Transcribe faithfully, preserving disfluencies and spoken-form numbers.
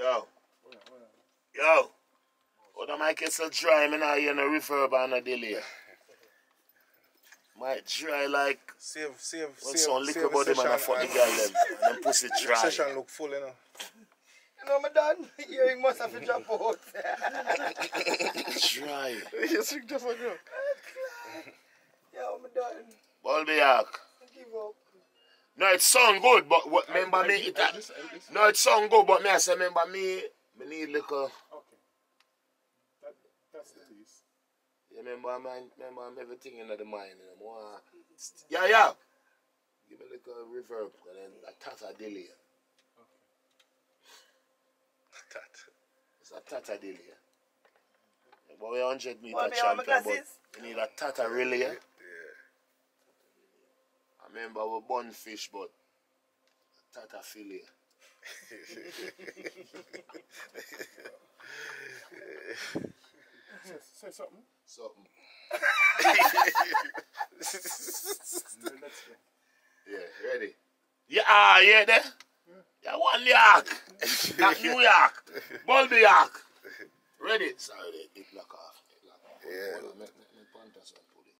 Yo. Yo. Oh, the mic is so dry, man. I hear no reverb and no delay. Might dry like. Save, save, when save. some liquor body man, I fuck the girl them. And then pussy dry. Session look full, you know. You know, my dad, you must have to jump out. Dry. You sick just like that. Yo, my dad. Bolbiak. Give up. No, it sound good, but what, remember me, it, uh, no, it sound good, but me, I say, remember me, me need little. Okay. That, that's the piece. You remember, man, remember everything in the mind, you know, more, yeah, yeah. Give me a little reverb, and then a tata delay. Okay. Tat. It's a tata delay. Yeah, but we're one hundred meter Well, champion, but glasses? we need a tata relay. Yeah. I remember we bun fish, but tata fillet. say, say something. Something. Let's go. Yeah, ready? Yeah, ah, yeah, there. Yeah, one York. Not New York. Bolby York. Ready? Sorry, it lock off. It lock off. Yeah. Hold on, make me